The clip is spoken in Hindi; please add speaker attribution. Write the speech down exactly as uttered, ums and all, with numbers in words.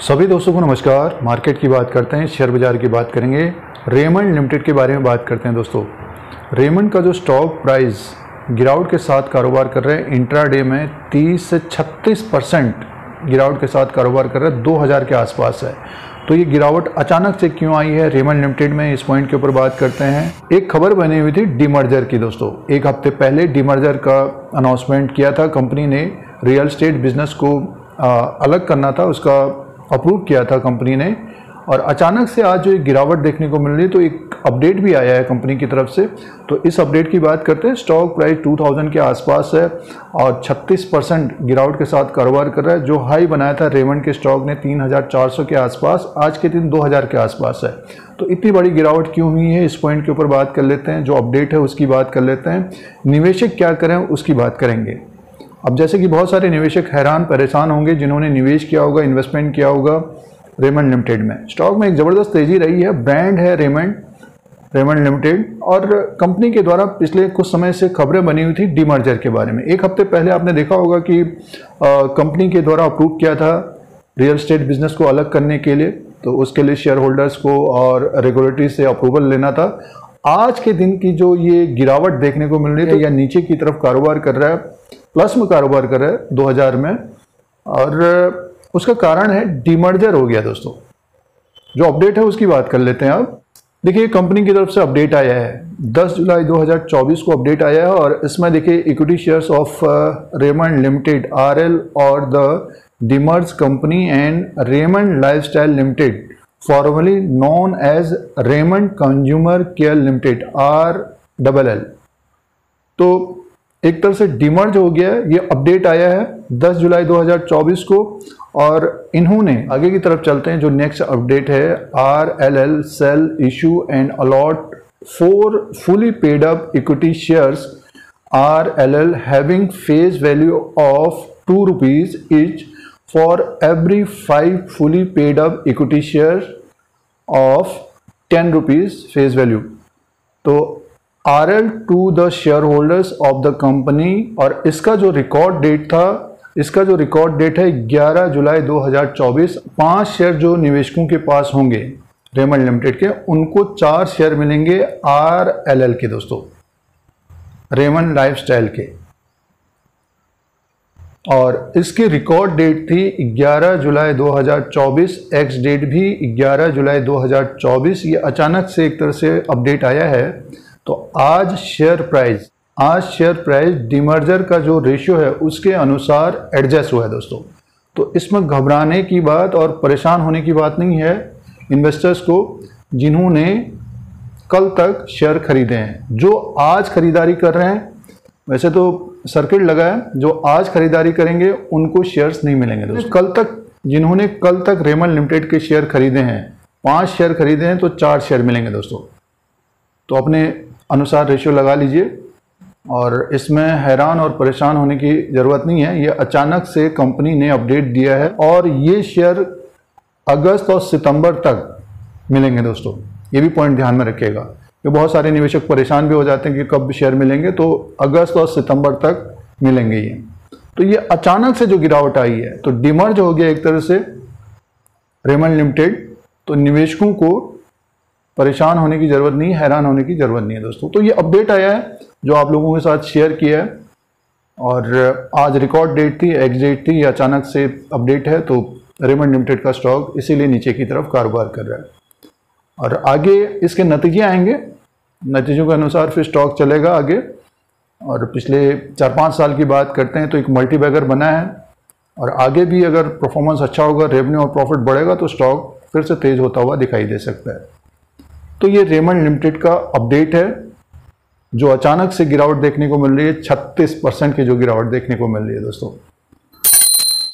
Speaker 1: सभी दोस्तों को नमस्कार। मार्केट की बात करते हैं, शेयर बाज़ार की बात करेंगे। रेमंड लिमिटेड के बारे में बात करते हैं दोस्तों। रेमंड का जो स्टॉक प्राइस गिरावट के साथ कारोबार कर रहे हैं, इंट्राडे में तीस से छत्तीस परसेंट गिरावट के साथ कारोबार कर रहे हैं, दो हज़ार के आसपास है। तो ये गिरावट अचानक से क्यों आई है रेमंड लिमिटेड में, इस पॉइंट के ऊपर बात करते हैं। एक खबर बनी हुई थी डीमर्जर की दोस्तों। एक हफ्ते पहले डीमर्जर का अनाउंसमेंट किया था कंपनी ने। रियल एस्टेट बिजनेस को आ, अलग करना था, उसका अप्रूव किया था कंपनी ने। और अचानक से आज जो एक गिरावट देखने को मिल रही है, तो एक अपडेट भी आया है कंपनी की तरफ से। तो इस अपडेट की बात करते हैं। स्टॉक प्राइस दो हज़ार के आसपास है और छत्तीस परसेंट गिरावट के साथ कारोबार कर रहा है। जो हाई बनाया था रेमंड के स्टॉक ने तीन हज़ार चार सौ के आसपास, आज के दिन दो हज़ार के आसपास है। तो इतनी बड़ी गिरावट क्यों हुई है, इस पॉइंट के ऊपर बात कर लेते हैं। जो अपडेट है उसकी बात कर लेते हैं। निवेशक क्या करें उसकी बात करेंगे। अब जैसे कि बहुत सारे निवेशक हैरान परेशान होंगे जिन्होंने निवेश किया होगा, इन्वेस्टमेंट किया होगा रेमंड लिमिटेड में। स्टॉक में एक ज़बरदस्त तेज़ी रही है। ब्रांड है रेमंड रेमंड लिमिटेड। और कंपनी के द्वारा पिछले कुछ समय से खबरें बनी हुई थी डीमर्जर के बारे में। एक हफ्ते पहले आपने देखा होगा कि आ, कंपनी के द्वारा अप्रूव किया था रियल एस्टेट बिजनेस को अलग करने के लिए। तो उसके लिए शेयर होल्डर्स को और रेगुलेटरी से अप्रूवल लेना था। आज के दिन की जो ये गिरावट देखने को मिल रही है, तो या नीचे की तरफ कारोबार कर रहा है, प्लस में कारोबार कर रहा है दो हज़ार में। और उसका कारण है डीमर्जर हो गया दोस्तों। जो अपडेट है उसकी बात कर लेते हैं। अब देखिए कंपनी की तरफ से अपडेट आया है, दस जुलाई दो हज़ार चौबीस को अपडेट आया है। और इसमें देखिए equity shares of Raymond limited RL और the demerge company and Raymond lifestyle limited formerly known as Raymond consumer care limited R double L. तो एक तरह से डीमर्ज हो गया है। ये अपडेट आया है दस जुलाई दो हज़ार चौबीस को। और इन्होंने आगे की तरफ चलते हैं। जो नेक्स्ट अपडेट है, R L L shall issue and allot four fully paid up equity shares R L L having face value of two rupees each for every five fully paid up equity share of ten rupees face value. तो R L to the shareholders of the company. और इसका जो रिकॉर्ड डेट था, इसका जो रिकॉर्ड डेट है ग्यारह जुलाई दो हज़ार चौबीस। पांच शेयर जो निवेशकों के पास होंगे रेमंड लिमिटेड के, उनको चार शेयर मिलेंगे आर एल एल के दोस्तों, रेमंड लाइफस्टाइल के। और इसकी रिकॉर्ड डेट थी ग्यारह जुलाई दो हज़ार चौबीस, एक्स डेट भी ग्यारह जुलाई दो हज़ार चौबीस। ये अचानक से एक तरह से अपडेट आया है। तो आज शेयर प्राइस आज शेयर प्राइस डीमर्जर का जो रेशियो है उसके अनुसार एडजस्ट हुआ है दोस्तों। तो इसमें घबराने की बात और परेशान होने की बात नहीं है इन्वेस्टर्स को जिन्होंने कल तक शेयर खरीदे हैं। जो आज खरीदारी कर रहे हैं, वैसे तो सर्किट लगा है, जो आज खरीदारी करेंगे उनको शेयर्स नहीं मिलेंगे दोस्तों। कल तक जिन्होंने कल तक रेमंड लिमिटेड के शेयर खरीदे हैं, पाँच शेयर खरीदे हैं, तो चार शेयर मिलेंगे दोस्तों। तो अपने अनुसार रेशियो लगा लीजिए। और इसमें हैरान और परेशान होने की ज़रूरत नहीं है। ये अचानक से कंपनी ने अपडेट दिया है और ये शेयर अगस्त और सितंबर तक मिलेंगे दोस्तों। ये भी पॉइंट ध्यान में रखिएगा कि बहुत सारे निवेशक परेशान भी हो जाते हैं कि कब शेयर मिलेंगे। तो अगस्त और सितंबर तक मिलेंगे ये। तो ये अचानक से जो गिरावट आई है, तो डीमर्ज हो गया एक तरह से रेमंड लिमिटेड। तो निवेशकों को परेशान होने की ज़रूरत नहीं, हैरान होने की ज़रूरत नहीं है दोस्तों। तो ये अपडेट आया है जो आप लोगों के साथ शेयर किया है। और आज रिकॉर्ड डेट थी, एक्स डेट थी, ये अचानक से अपडेट है। तो रेमंड लिमिटेड का स्टॉक इसीलिए नीचे की तरफ कारोबार कर रहा है। और आगे इसके नतीजे आएंगे, नतीजों के अनुसार फिर स्टॉक चलेगा आगे। और पिछले चार पाँच साल की बात करते हैं तो एक मल्टीबैगर बना है। और आगे भी अगर परफॉर्मेंस अच्छा होगा, रेवेन्यू और प्रॉफिट बढ़ेगा, तो स्टॉक फिर से तेज होता हुआ दिखाई दे सकता है। तो ये रेमंड लिमिटेड का अपडेट है। जो अचानक से गिरावट देखने को मिल रही है, छत्तीस परसेंट की जो गिरावट देखने को मिल रही है दोस्तों।